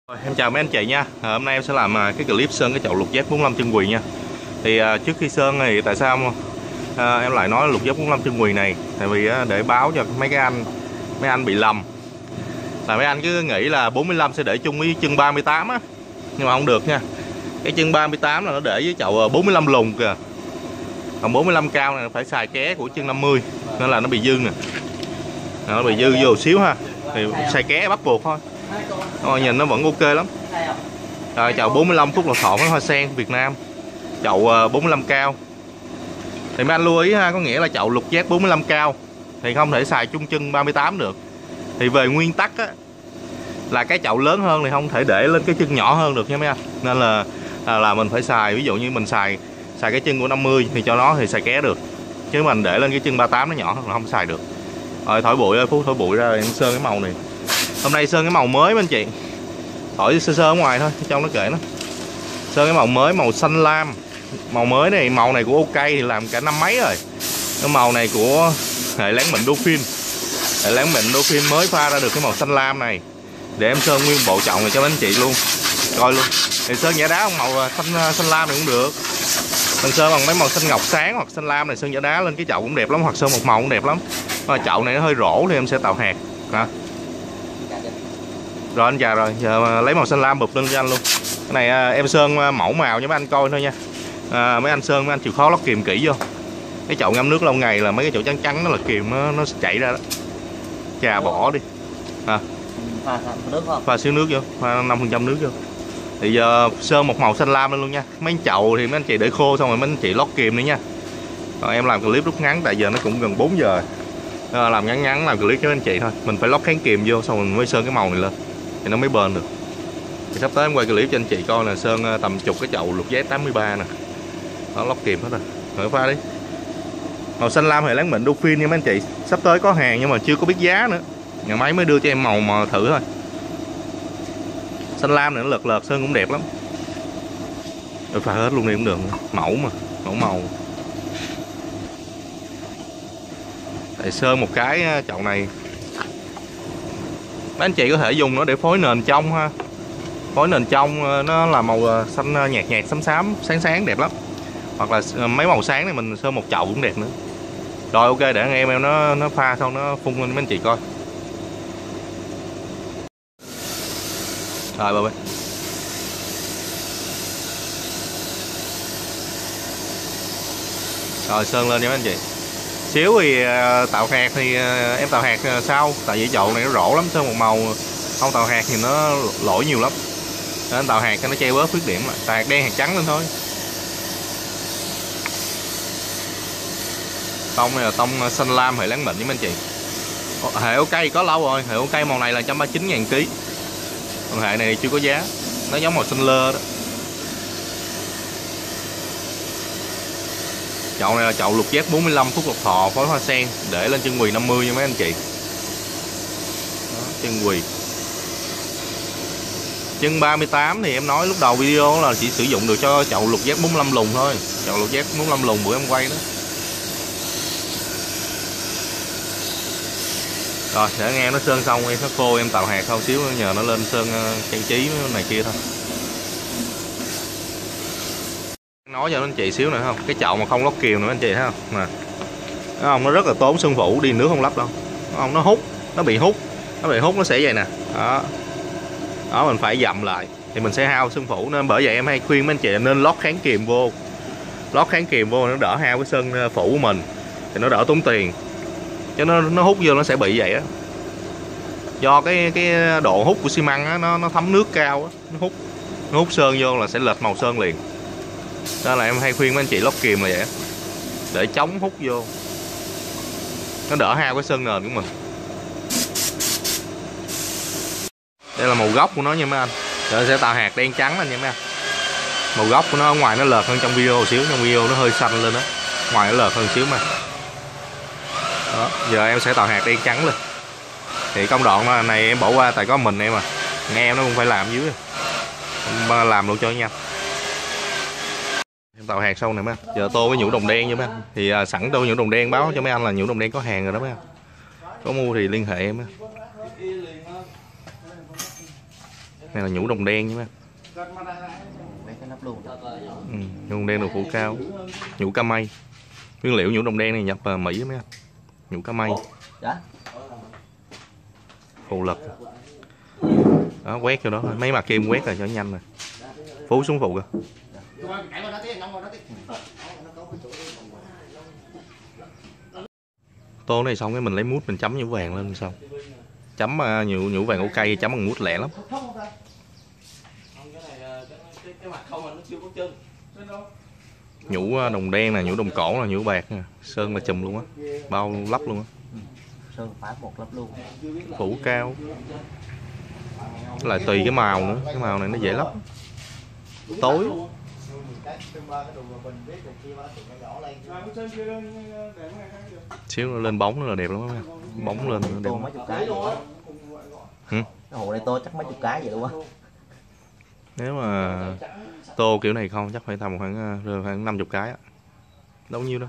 Em chào mấy anh chị nha. Hôm nay em sẽ làm cái clip sơn cái chậu lục giác 45 chân quỳ nha. Thì trước khi sơn thì tại sao em lại nói lục giác 45 chân quỳ này? Tại vì để báo cho mấy anh bị lầm. Là mấy anh cứ nghĩ là 45 sẽ để chung với chân 38 á. Nhưng mà không được nha. Cái chân 38 là nó để với chậu 45 lùn kìa. Còn 45 cao này phải xài ké của chân 50 nên là nó bị dư nè. Nó bị dư vô xíu ha. Thì xài ké bắt buộc thôi. Nhìn nó vẫn ok lắm. Rồi, chậu 45 phút lò thọ với hoa sen Việt Nam, chậu 45 cao. Thì mấy anh lưu ý ha, có nghĩa là chậu lục giác 45 cao thì không thể xài chung chân 38 được. Thì về nguyên tắc á, là cái chậu lớn hơn thì không thể để lên cái chân nhỏ hơn được nha mấy anh. Nên là mình phải xài, ví dụ như mình xài cái chân của 50 thì cho nó thì xài ké được. Chứ mình để lên cái chân 38 nó nhỏ hơn là không xài được. Rồi thổi bụi ơi, Phú thổi bụi ra em sơn cái màu này. Hôm nay sơn cái màu mới mấy anh chị. Thổi sơ ở ngoài thôi, trong nó kệ nó. Sơn cái màu mới, màu xanh lam. Màu mới này, màu này của OK thì làm cả năm mấy rồi. Cái màu này của hệ láng mịn Dolphin. Hệ láng mịn Dolphin mới pha ra được cái màu xanh lam này. Để em sơn nguyên bộ chậu này cho mấy anh chị luôn. Coi luôn. Thì sơn giả đá màu xanh lam này cũng được. Mình sơn bằng mấy màu xanh ngọc sáng hoặc xanh lam này, sơn giả đá lên cái chậu cũng đẹp lắm, hoặc sơn một màu cũng đẹp lắm. Mà chậu này nó hơi rỗ thì em sẽ tạo hạt. Đó. Rồi anh chào rồi, giờ lấy màu xanh lam bụp lên cho anh luôn. Cái này em sơn mẫu màu cho mấy anh coi thôi nha. Mấy anh sơn mấy anh chịu khó lót kìm kỹ vô. Cái chậu ngâm nước lâu ngày là mấy cái chậu trắng trắng nó là kìm nó chảy ra đó. Chà bỏ đi. Pha nước không? Pha xíu nước vô, pha 5% nước vô. Thì giờ sơn một màu xanh lam lên luôn nha. Mấy chậu thì mấy anh chị để khô xong rồi mấy anh chị lót kìm nữa nha. Rồi em làm clip rút ngắn tại giờ nó cũng gần 4 giờ. Làm ngắn làm clip cho anh chị thôi. Mình phải lót kháng kìm vô xong rồi mình mới sơn cái màu này lên thì nó mới bền được. Thì sắp tới em quay clip cho anh chị coi là sơn tầm chục cái chậu lục giác 83 nè. Đó, lót kìm hết rồi. Rồi pha đi. Màu xanh lam hệ láng mịn Dolphin nha mấy anh chị. Sắp tới có hàng nhưng mà chưa có biết giá nữa. Nhà máy mới đưa cho em màu mà thử thôi. Xanh lam này nó lợt lợt sơn cũng đẹp lắm. Rồi pha hết luôn đi cũng được. Mẫu mà, màu. Tại sơn một cái chậu này mấy anh chị có thể dùng nó để phối nền trong ha. Phối nền trong nó là màu xanh nhạt xám sáng đẹp lắm. Hoặc là mấy màu sáng này mình sơn một chậu cũng đẹp nữa. Rồi ok, để anh em nó pha xong nó phun lên mấy anh chị coi. Rồi bà ơi. Rồi sơn lên nha mấy anh chị. Xíu thì tạo hạt thì em tạo hạt sau. Tại vì chậu này nó rỗ lắm, sơn một màu không tạo hạt thì nó lỗi nhiều lắm. Nên tạo hạt cho nó che bớt khuyết điểm. Tạo hạt đen hạt trắng lên thôi. Tông này là tông xanh lam hệ láng mịn với mấy anh chị. Hệ OK có lâu rồi. Hệ OK màu này là 139.000 kg. Còn hệ này chưa có giá. Nó giống màu xanh lơ đó. Chậu này là chậu lục giác 45 phút lọc thọ phối hoa sen. Để lên chân quỳ 50 nha mấy anh chị. Đó, chân quỳ. Chân 38 thì em nói lúc đầu video là chỉ sử dụng được cho chậu lục giác 45 lùn thôi. Chậu lục giác 45 lùn bữa em quay đó. Rồi để anh em nó sơn xong em nó khô em tạo hạt không xíu nữa, nhờ nó lên sơn trang trí này kia thôi. Nói cho anh chị xíu nữa không, cái chậu mà không lót kìm nữa anh chị thấy không nè, không nó rất là tốn sơn phủ, đi nước không lắp đâu, không nó hút, nó bị hút nó sẽ vậy nè. Đó mình phải dặm lại thì mình sẽ hao sơn phủ, nên bởi vậy em hay khuyên mấy anh chị nên lót kháng kìm vô. Lót kháng kìm vô nó đỡ hao cái sơn phủ của mình thì nó đỡ tốn tiền, cho nó hút vô nó sẽ bị vậy á. Do cái độ hút của xi măng á, nó thấm nước cao á, nó hút sơn vô là sẽ lệch màu sơn liền. Đó là em hay khuyên mấy anh chị lót kìm là vậy, để chống hút vô, nó đỡ hao cái sơn nền của mình. Đây là màu gốc của nó nha mấy anh. Rồi sẽ tạo hạt đen trắng lên nha mấy anh. Màu gốc của nó ở ngoài nó lợt hơn trong video một xíu, trong video nó hơi xanh lên đó, ngoài nó lợt hơn xíu mà. Đó, giờ em sẽ tạo hạt đen trắng lên. Thì công đoạn này em bỏ qua tại có mình em nghe em nó cũng phải làm dưới, em làm luôn cho nhanh. Em tạo hạt xong này mấy anh. Giờ tô với nhũ đồng đen nha mấy anh. Thì sẵn tô nhũ đồng đen báo cho mấy anh là nhũ đồng đen có hàng rồi đó mấy anh. Có mua thì liên hệ em á. Này là nhũ đồng đen nha mấy anh. Mấy cái nắp luôn. Nhũ đồng đen được phủ cao. Nhũ ca mây. Nguyên liệu nhũ đồng đen này nhập Mỹ mấy anh. Nhũ ca mây. Dạ. Phù lực. Đó, quét cho đó thôi. Mấy mặt kim quét rồi cho nhanh rồi. Phú xuống phụ kìa. Tô này xong cái mình lấy mút mình chấm nhũ vàng lên xong. Chấm nhũ vàng ok, chấm bằng mút lẹ lắm. Nhũ đồng đen nè, nhũ đồng cổ nè, nhũ bạc nè, sơn là chùm luôn á, bao lắp luôn á. Sơn phải một lắp luôn. Phủ cao. Lại tùy cái màu nữa, cái màu này nó dễ lắp. Tối. Xíu nữa lên bóng nữa là đẹp lắm á. Bóng lên nữa đẹp. Tô mấy chục cái. Cái hồ này tô chắc mấy chục cái vậy luôn á. Nếu mà tô kiểu này không chắc phải tầm khoảng 50 cái á. Đâu nhiêu đâu.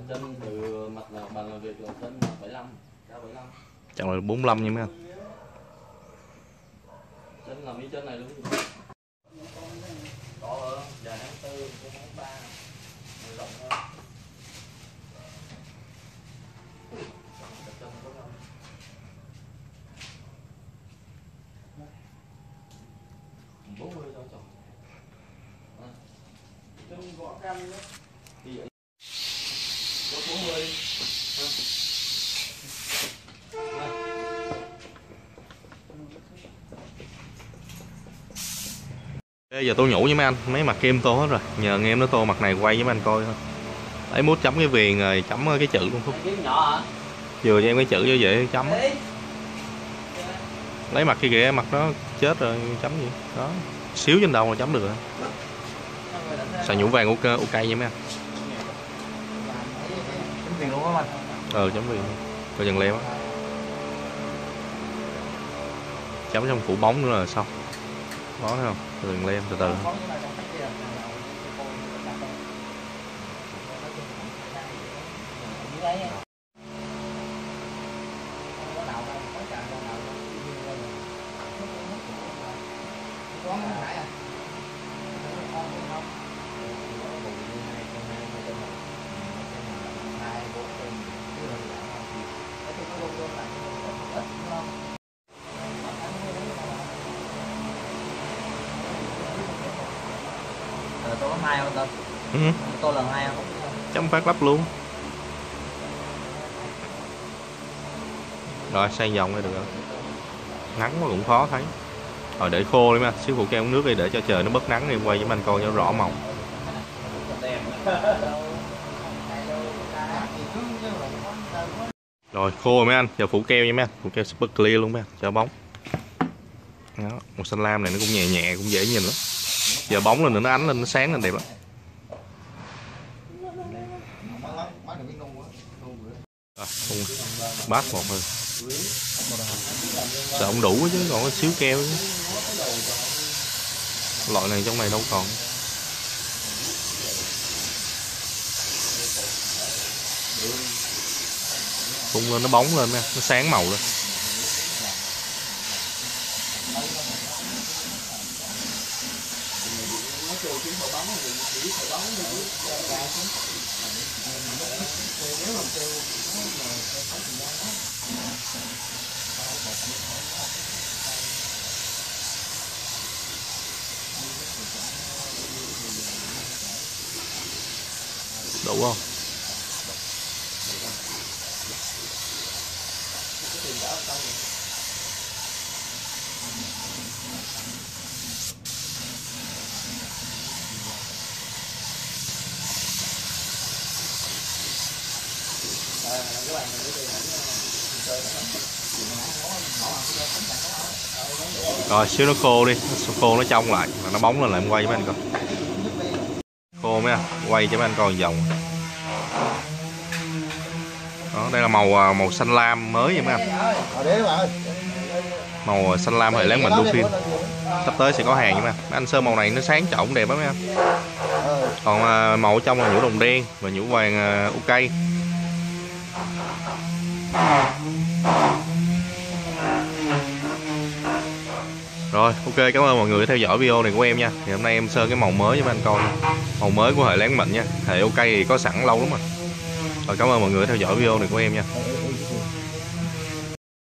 Chẳng là 45 nha mấy anh. Bây giờ tô nhũ với mấy anh, mấy mặt kim tô hết rồi, nhờ nghe em nó tô mặt này quay với mấy anh coi thôi. Lấy mút chấm cái viền rồi chấm cái chữ luôn Phúc. Vừa cho em cái chữ cho dễ chấm. Lấy mặt kia kìa, mặt nó chết rồi chấm gì đó, xíu trên đầu là chấm được rồi. Xài nhũ vàng ok nha mấy anh. Chấm viền luôn á anh. Chấm viền coi dần lem á, chấm trong phủ bóng nữa là xong. Đó thấy không, dần lem từ từ. Tô có hai không Tân? Tô lần hai không? Chấm phát lắp luôn. Rồi sang vòng đây được rồi. Nắng mà cũng khó thấy. Rồi để khô đi mà, xíu phụ keo nước đi để cho trời nó bớt nắng đi, quay với anh coi cho rõ màu. Rồi khô rồi mấy anh, giờ phủ keo nha mấy anh, phủ keo super clear luôn mấy anh, cho bóng. Đó, màu xanh lam này nó cũng nhẹ nhẹ, cũng dễ nhìn lắm. Giờ bóng lên nữa nó ánh lên, nó sáng lên đẹp lắm. Bát một thôi. Sợ không đủ chứ, còn có xíu keo chứ. Loại này trong này đâu còn. Phun lên nó bóng lên nha, nó sáng màu lên. Đủ không? Rồi xíu nó khô đi, khô nó trong lại và nó bóng lên lại em quay cho mấy anh coi. Khô mấy anh, quay cho mấy anh coi vòng. Đó, đây là màu xanh lam mới vậy mấy anh. Màu xanh lam hệ láng mình đu phim. Sắp tới sẽ có hàng nha mấy anh sơn màu này nó sáng trọng đẹp lắm mấy anh. Còn màu ở trong là nhũ đồng đen và nhũ vàng ok. Rồi, ok, cảm ơn mọi người theo dõi video này của em nha. Thì hôm nay em sơn cái màu mới cho mấy anh coi. Màu mới của hệ Láng Mịn nha. Hệ ok thì có sẵn lâu lắm rồi. Rồi, cảm ơn mọi người theo dõi video này của em nha.